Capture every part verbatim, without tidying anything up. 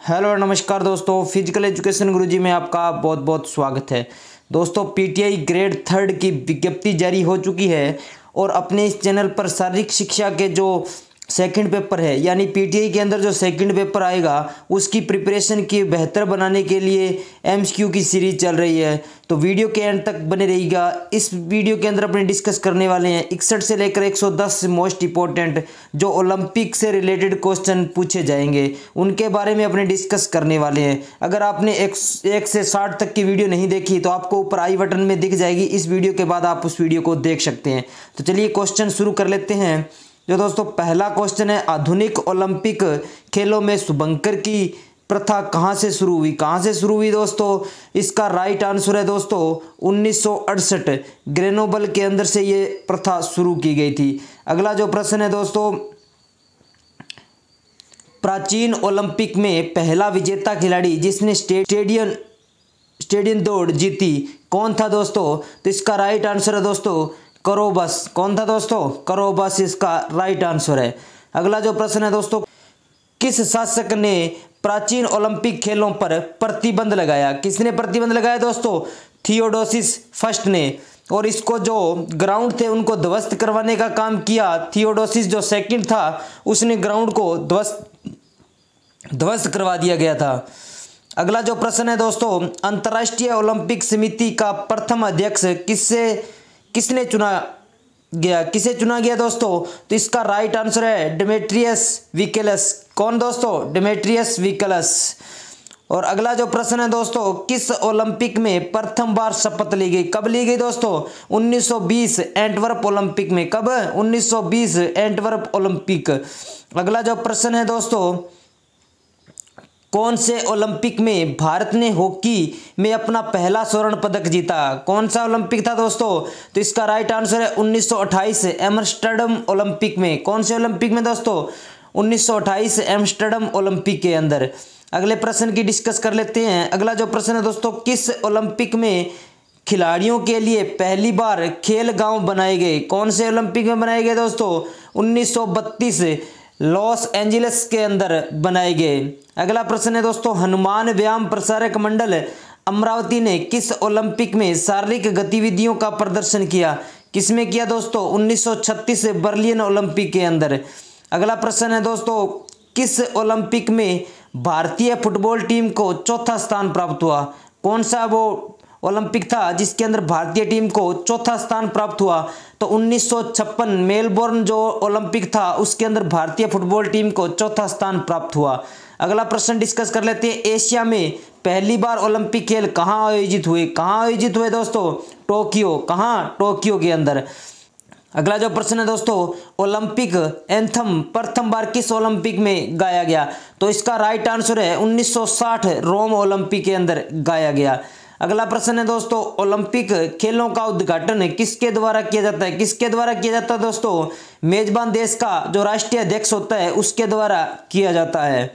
Hello नमस्कार दोस्तों, physical education गुरुजी में आपका बहुत बहुत स्वागत है। दोस्तों, पीटीआई ग्रेड थर्ड की विज्ञप्ति जारी हो चुकी है और अपने इस चैनल पर शारीरिक शिक्षा के जो सेकंड पेपर है यानी पीटीआई के अंदर जो सेकंड पेपर आएगा उसकी प्रिपरेशन की बेहतर बनाने के लिए एमसीक्यू की सीरीज चल रही है। तो वीडियो के एंड तक बने रहिएगा। इस वीडियो के अंदर अपने डिस्कस करने वाले हैं इकसठ से लेकर एक सौ दस मोस्ट इंपॉर्टेंट जो ओलंपिक से रिलेटेड क्वेश्चन पूछे जाएंगे उनके बारे में अपने डिस्कस करने वाले हैं। अगर आपने एक एक से साठ तक की वीडियो नहीं देखी तो आपको ऊपर आई बटन में दिख जाएगी। इस वीडियो के बाद आप उस वीडियो को देख सकते हैं। तो चलिए क्वेश्चन शुरू कर लेते हैं। जो दोस्तों पहला क्वेश्चन है, आधुनिक ओलंपिक खेलों में शुभंकर की प्रथा कहाँ से शुरू हुई? कहाँ से शुरू हुई दोस्तों? इसका राइट आंसर है दोस्तों उन्नीस सौ अड़सठ ग्रेनोबल के अंदर से ये प्रथा शुरू की गई थी। अगला जो प्रश्न है दोस्तों, प्राचीन ओलंपिक में पहला विजेता खिलाड़ी जिसने स्टेडियम स्टेडियम दौड़ जीती कौन था दोस्तों? तो इसका राइट आंसर है दोस्तों करोबस। कौन था दोस्तों? करोबस इसका राइट आंसर है। अगला जो प्रश्न है दोस्तों, किस शासक ने प्राचीन ओलंपिक खेलों पर प्रतिबंध लगाया? किसने प्रतिबंध लगाया दोस्तों? थियोडोसिस फर्स्ट ने। और इसको जो ग्राउंड थे उनको ध्वस्त करवाने का काम किया थियोडोसिस जो सेकंड था, उसने ग्राउंड को ध्वस्त ध्वस्त करवा दिया गया था। अगला जो प्रश्न है दोस्तों, अंतर्राष्ट्रीय ओलंपिक समिति का प्रथम अध्यक्ष किससे किसने चुना गया? किसे चुना गया दोस्तों? तो इसका राइट आंसर है डेमेट्रियस विकलस। कौन दोस्तों? Demetrius Vikelas. और अगला जो प्रश्न है दोस्तों, किस ओलंपिक में प्रथम बार शपथ ली गई? कब ली गई दोस्तों? उन्नीस सौ बीस एंटवर्प ओलंपिक में। कब? उन्नीस सौ बीस एंटवर्प ओलंपिक। अगला जो प्रश्न है दोस्तों, कौन से ओलंपिक में भारत ने हॉकी में अपना पहला स्वर्ण पदक जीता? कौन सा ओलंपिक था दोस्तों? तो इसका राइट आंसर है उन्नीस सौ अट्ठाईस एम्स्टर्डम ओलंपिक में। कौन से ओलंपिक में दोस्तों? उन्नीस सौ अट्ठाईस एम्स्टर्डम ओलंपिक के अंदर। अगले प्रश्न की डिस्कस कर लेते हैं। अगला जो प्रश्न है दोस्तों, किस ओलंपिक में खिलाड़ियों के लिए पहली बार खेल गांव बनाए गए? कौन से ओलंपिक में बनाए गए दोस्तों? उन्नीस सौ बत्तीस लॉस एंजलिस के अंदर बनाए गए। अगला प्रश्न है दोस्तों, हनुमान व्यायाम प्रसारक मंडल अमरावती ने किस ओलंपिक में शारीरिक गतिविधियों का प्रदर्शन किया? किसमें किया दोस्तों? उन्नीस सौ छत्तीस बर्लिन ओलंपिक के अंदर। अगला प्रश्न है दोस्तों, किस ओलंपिक में भारतीय फुटबॉल टीम को चौथा स्थान प्राप्त हुआ? कौन सा वो ओलंपिक था जिसके अंदर भारतीय टीम को चौथा स्थान प्राप्त हुआ? तो उन्नीस सौ छप्पन मेलबोर्न जो ओलंपिक था उसके अंदर भारतीय फुटबॉल टीम को चौथा स्थान प्राप्त हुआ। अगला प्रश्न डिस्कस कर लेते हैं। एशिया में पहली बार ओलंपिक खेल कहाँ आयोजित हुए? कहाँ आयोजित हुए दोस्तों? टोक्यो। कहाँ? टोक्यो के अंदर। अगला जो प्रश्न है दोस्तों, ओलंपिक एंथम प्रथम बार किस ओलंपिक में गाया गया? तो इसका राइट आंसर है उन्नीस सौ साठ रोम ओलंपिक के अंदर गाया गया। अगला प्रश्न है दोस्तों, ओलंपिक खेलों का उद्घाटन किसके द्वारा किया जाता है? किसके द्वारा किया जाता है दोस्तों? मेजबान देश का जो राष्ट्रीय अध्यक्ष होता है उसके द्वारा किया जाता है।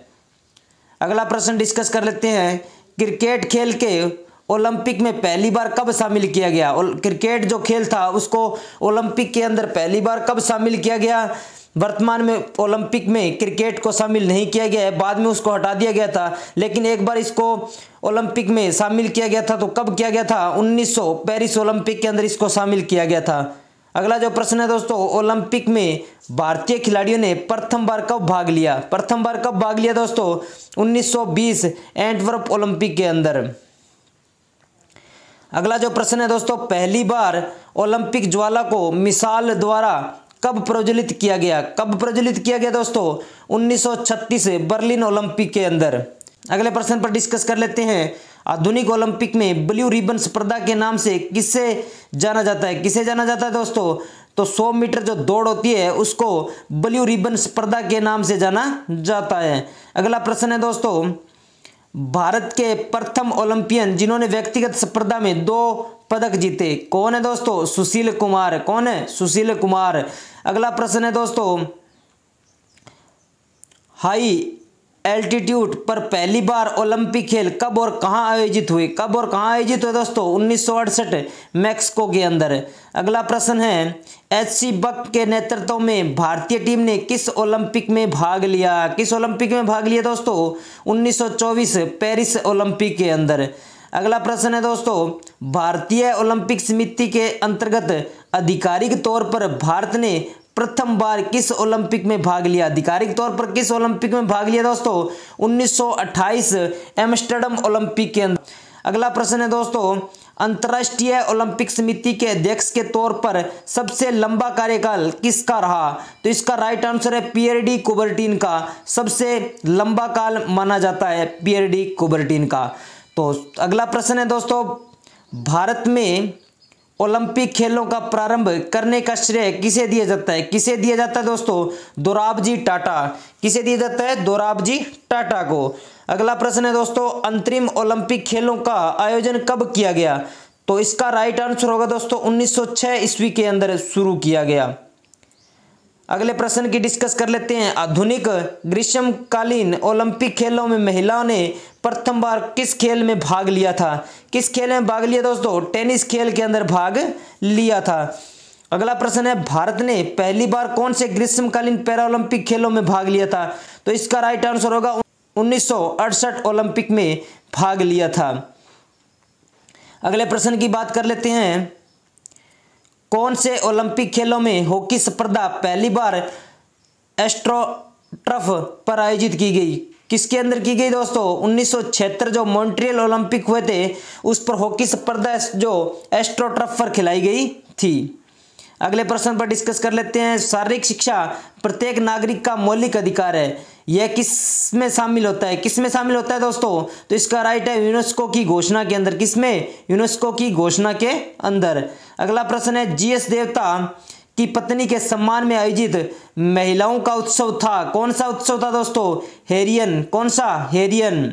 अगला प्रश्न डिस्कस कर लेते हैं। क्रिकेट खेल के ओलंपिक में पहली बार कब शामिल किया गया? क्रिकेट जो खेल था उसको ओलंपिक के अंदर पहली बार कब शामिल किया गया? वर्तमान में ओलंपिक में क्रिकेट को शामिल नहीं किया गया है, बाद में उसको हटा दिया गया था, लेकिन एक बार इसको ओलंपिक में शामिल किया गया था। तो कब किया गया था? उन्नीस सौ पेरिस ओलंपिक के अंदर इसको शामिल किया गया था। अगला जो प्रश्न है दोस्तों, ओलंपिक में भारतीय खिलाड़ियों ने प्रथम बार कब भाग लिया? प्रथम बार कब भाग लिया दोस्तों? उन्नीस सौ बीस एंटवर्प ओलंपिक के अंदर। अगला जो प्रश्न है दोस्तों, पहली बार ओलंपिक ज्वाला को मिसाल द्वारा कब प्रज्वलित किया गया? कब प्रज्वलित किया गया दोस्तों? उन्नीस सौ छत्तीस बर्लिन ओलंपिक के अंदर। अगले प्रश्न पर डिस्कस कर लेते हैं। आधुनिक ओलंपिक में ब्लू रिबन स्पर्धा के नाम से किससे जाना जाता है? किसे जाना जाता है दोस्तों? तो सौ मीटर जो दौड़ होती है उसको ब्लू रिबन स्पर्धा के नाम से जाना जाता है। अगला प्रश्न है दोस्तों, भारत के प्रथम ओलंपियन जिन्होंने व्यक्तिगत स्पर्धा में दो पदक जीते कौन है दोस्तों? सुशील कुमार। कौन है? सुशील कुमार। अगला प्रश्न है दोस्तों, हाई एल्टीट्यूड पर पहली बार ओलंपिक खेल कब और कहां आयोजित हुए? कब और कहां आयोजित हुए दोस्तों? उन्नीस सौ अड़सठ मैक्सिको के अंदर। अगला प्रश्न है, एच सी बक के नेतृत्व में भारतीय टीम ने किस ओलंपिक में भाग लिया? किस ओलंपिक में भाग लिया दोस्तों? उन्नीस सौ चौबीस पेरिस ओलंपिक के अंदर। अगला प्रश्न है दोस्तों, भारतीय ओलंपिक समिति के अंतर्गत आधिकारिक तौर पर भारत ने प्रथम बार किस ओलंपिक में भाग लिया? आधिकारिक तौर पर किस ओलंपिक में भाग लिया दोस्तों? उन्नीस सौ अट्ठाईस एम्स्टर्डम ओलंपिक के अंदर। अगला प्रश्न है दोस्तों, अंतर्राष्ट्रीय ओलंपिक समिति के अध्यक्ष के तौर पर सबसे लंबा कार्यकाल किसका रहा? तो इसका राइट आंसर है पियर डी कुबर्टिन का। सबसे लंबा काल माना जाता है पियर डी कुबर्टिन का। तो अगला प्रश्न है दोस्तों, भारत में ओलंपिक खेलों का प्रारंभ करने का श्रेय किसे दिया जाता है? किसे दिया जाता है दोस्तों? दोराबजी टाटा। किसे दिया जाता है? दोराबजी टाटा को। अगला प्रश्न है दोस्तों, अंतरिम ओलंपिक खेलों का आयोजन कब किया गया? तो इसका राइट आंसर होगा दोस्तों उन्नीस सौ छह ईस्वी के अंदर शुरू किया गया। अगले प्रश्न की डिस्कस कर लेते हैं, आधुनिक ग्रीष्मकालीन ओलंपिक खेलों में महिलाओं ने प्रथम बार किस खेल में भाग लिया था? किस खेल में भाग लिया दोस्तों? टेनिस खेल के अंदर भाग लिया था। अगला प्रश्न है, भारत ने पहली बार कौन से ग्रीष्मकालीन पैरालंपिक खेलों में भाग लिया था? तो इसका राइट आंसर होगा उन्नीस सौ अड़सठ ओलंपिक में भाग लिया था। अगले प्रश्न की बात कर लेते हैं, कौन से ओलंपिक खेलों में हॉकी स्पर्धा पहली बार एस्ट्रोटर्फ पर आयोजित की गई? किसके अंदर की गई दोस्तों? उन्नीस सौ छिहत्तर जो मॉन्ट्रियल ओलंपिक हुए थे उस पर हॉकी स्पर्धा जो एस्ट्रोटर्फ पर खिलाई गई थी। अगले प्रश्न पर डिस्कस कर लेते हैं, शारीरिक शिक्षा प्रत्येक नागरिक का मौलिक अधिकार है, यह किस में शामिल होता है? किस में शामिल होता है दोस्तों? तो इसका राइट है यूनेस्को की घोषणा के अंदर। किसमें? यूनेस्को की घोषणा के अंदर। अगला प्रश्न है, जीएस देवता की पत्नी के सम्मान में आयोजित महिलाओं का उत्सव था, कौन सा उत्सव था दोस्तों? हेरियन। कौन सा? हेरियन।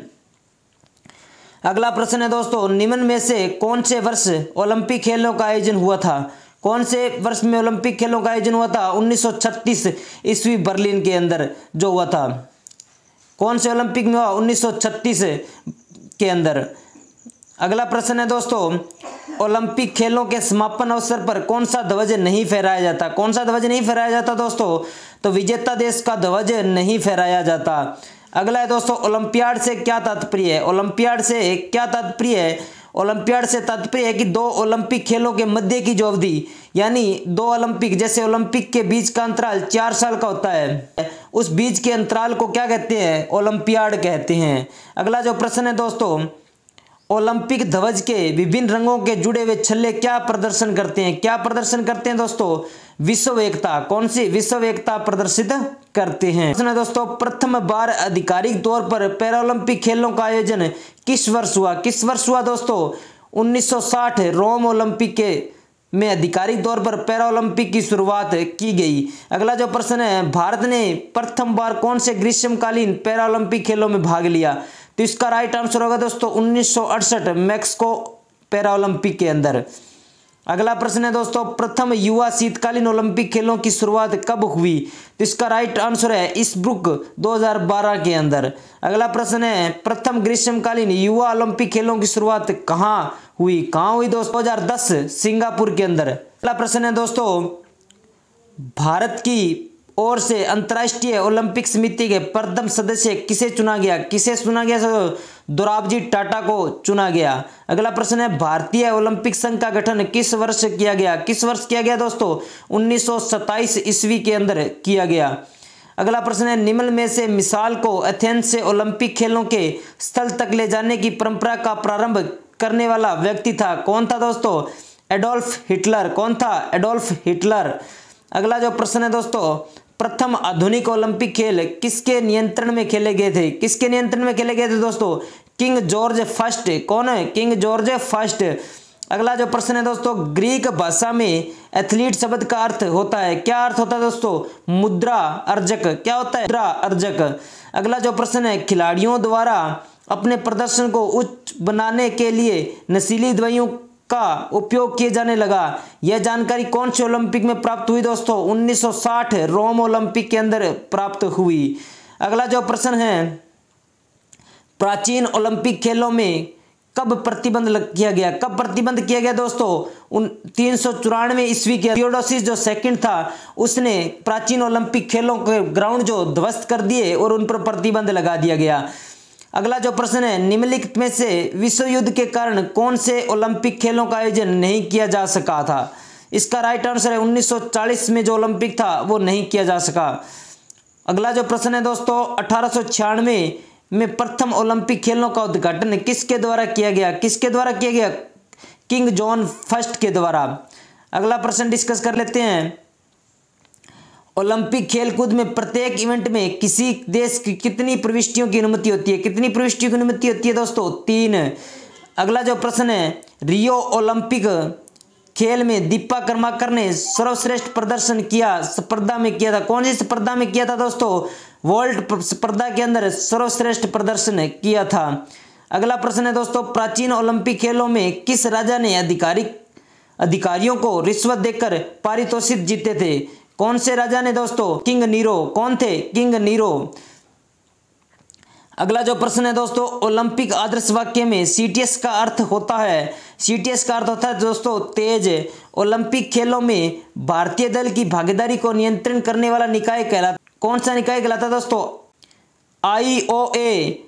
अगला प्रश्न है दोस्तों, निम्न में से कौन से वर्ष ओलंपिक खेलों का आयोजन हुआ था? कौन से वर्ष में ओलंपिक खेलों का आयोजन हुआ था? उन्नीस सौ छत्तीस ईस्वी बर्लिन के अंदर जो हुआ था। कौन से ओलंपिक में हुआ? उन्नीस सौ छत्तीस के अंदर। अगला प्रश्न है दोस्तों, ओलंपिक खेलों के समापन अवसर पर कौन सा ध्वज नहीं फहराया जाता? कौन सा ध्वज नहीं फहराया जाता दोस्तों? तो विजेता देश का ध्वज नहीं फहराया जाता। अगला है दोस्तों, ओलंपियाड से क्या तात्पर्य है? ओलंपियाड से क्या तात्पर्य है? ओलंपियाड से तात्पर्य है कि दो ओलंपिक खेलों के मध्य की जो अवधि, यानी दो ओलंपिक, जैसे ओलंपिक के बीच का अंतराल चार साल का होता है, उस बीच के अंतराल को क्या कहते हैं? ओलंपियाड कहते हैं। अगला जो प्रश्न है दोस्तों, ओलंपिक ध्वज के विभिन्न रंगों के जुड़े हुए छल्ले क्या प्रदर्शन करते हैं? क्या प्रदर्शन करते हैं दोस्तों? विश्व एकता। कौन सी? विश्व एकता प्रदर्शित करते हैं। प्रश्न है दोस्तों, प्रथम बार आधिकारिक तौर पर पैरालंपिक खेलों का आयोजन किस वर्ष हुआ? किस वर्ष हुआ दोस्तों? उन्नीस सौ साठ रोम ओलंपिक के में आधिकारिक तौर पर पैरालंपिक की शुरुआत की गई। अगला जो प्रश्न है, भारत ने प्रथम बार कौन से ग्रीष्मकालीन पैरालंपिक खेलों में भाग लिया? तो इसका राइट आंसर होगा दोस्तों उन्नीस सौ अड़सठ मैक्सिको पैरालंपिक के अंदर। अगला प्रश्न है दोस्तों, प्रथम युवा शीतकालीन ओलंपिक खेलों की शुरुआत कब हुई? तो इसका राइट आंसर है इस्ब्रुक दो हज़ार बारह के अंदर। अगला प्रश्न है, प्रथम ग्रीष्मकालीन युवा ओलंपिक खेलों की शुरुआत कहाँ हुई? कहाँ हुई दोस्तों? दो हज़ार दस सिंगापुर के अंदर। अगला प्रश्न है दोस्तों, भारत की ओर से अंतर्राष्ट्रीय ओलंपिक समिति के प्रथम सदस्य किसे चुना गया? किसे चुना गया? दोराबजी टाटा को चुना गया। अगला प्रश्न है, भारतीय ओलंपिक संघ का गठन किस वर्ष किया गया? किस वर्ष किया गया दोस्तों? उन्नीस सौ सत्ताईस ईस्वी के अंदर किया गया। अगला प्रश्न है, निम्न में से मिसाल को एथेंस से ओलंपिक खेलों के स्थल तक ले जाने की परंपरा का प्रारंभ करने वाला व्यक्ति था, कौन था दोस्तों? Adolf Hitler. कौन था? Adolf Hitler. अगला जो प्रश्न है दोस्तों, प्रथम आधुनिक ओलंपिक खेल किसके नियंत्रण में खेले गए थे? किसके नियंत्रण में खेले गए थे दोस्तों? King George first. कौन है? King George first. अगला जो प्रश्न है दोस्तों, ग्रीक भाषा में एथलीट शब्द का अर्थ होता है, क्या अर्थ होता है दोस्तों? मुद्रा अर्जक। क्या होता है? मुद्रा अर्जक। अगला जो प्रश्न है, खिलाड़ियों द्वारा अपने प्रदर्शन को उच्च बनाने के लिए नशीली दवाइयों का उपयोग किए जाने लगा, यह जानकारी कौन से ओलंपिक में प्राप्त हुई दोस्तों? उन्नीस सौ साठ रोम ओलंपिक के अंदर प्राप्त हुई। अगला जो प्रश्न है, प्राचीन ओलंपिक खेलों में कब प्रतिबंध लग- किया गया? कब प्रतिबंध किया गया दोस्तों? उन तीन सौ चौरानवे ईस्वी के थियोडोसिस जो सेकंड था उसने प्राचीन ओलंपिक खेलों के ग्राउंड जो ध्वस्त कर दिए और उन पर प्रतिबंध लगा दिया गया। अगला जो प्रश्न है, निम्नलिखित में से विश्व युद्ध के कारण कौन से ओलंपिक खेलों का आयोजन नहीं किया जा सका था? इसका राइट आंसर है उन्नीस सौ चालीस में जो ओलंपिक था वो नहीं किया जा सका। अगला जो प्रश्न है दोस्तों, अठारह सौ छियानवे में प्रथम ओलंपिक खेलों का उद्घाटन किसके द्वारा किया गया? किसके द्वारा किया गया? किंग जॉन फर्स्ट के द्वारा। अगला प्रश्न डिस्कस कर लेते हैं, ओलंपिक खेलकूद में प्रत्येक इवेंट में किसी देश की कितनी प्रविष्टियों की अनुमति होती है? कितनी प्रविष्टियों की अनुमति होती है दोस्तों? तीन। अगला जो प्रश्न है, रियो ओलंपिक खेल में दीपा कर्माकर ने सर्वश्रेष्ठ प्रदर्शन किया स्पर्धा में किया था? कौन सी स्पर्धा में किया था दोस्तों? वर्ल्ड स्पर्धा के अंदर सर्वश्रेष्ठ प्रदर्शन किया था। अगला प्रश्न है दोस्तों, प्राचीन ओलंपिक खेलों में किस राजा ने आधिकारिक अधिकारियों को रिश्वत देकर पारितोषिक जीते थे? कौन से राजा ने दोस्तों? King Nero. कौन थे? King Nero. अगला जो प्रश्न है दोस्तों, ओलंपिक आदर्श वाक्य में सीटीएस का अर्थ होता है? सीटीएस का अर्थ होता है दोस्तों तेज। ओलंपिक खेलों में भारतीय दल की भागीदारी को नियंत्रण करने वाला निकाय कहलाता, कौन सा निकाय कहलाता है दोस्तों? आईओए।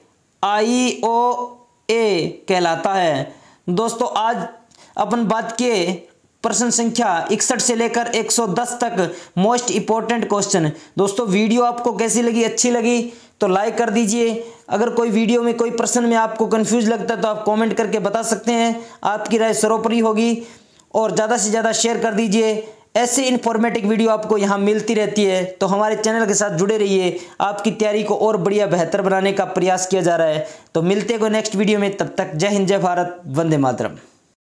आईओए कहलाता है। दोस्तों आज अपन बात किए प्रश्न संख्या इकसठ से लेकर एक सौ दस तक मोस्ट इंपॉर्टेंट क्वेश्चन। दोस्तों वीडियो आपको कैसी लगी? अच्छी लगी तो लाइक कर दीजिए। अगर कोई वीडियो में कोई प्रश्न में आपको कंफ्यूज लगता है तो आप कमेंट करके बता सकते हैं, आपकी राय सर्वोपरि होगी। और ज़्यादा से ज़्यादा शेयर कर दीजिए। ऐसे इन्फॉर्मेटिव वीडियो आपको यहाँ मिलती रहती है तो हमारे चैनल के साथ जुड़े रहिए। आपकी तैयारी को और बढ़िया बेहतर बनाने का प्रयास किया जा रहा है। तो मिलते हैं कोई नेक्स्ट वीडियो में, तब तक जय हिंद, जय भारत, वंदे मातरम।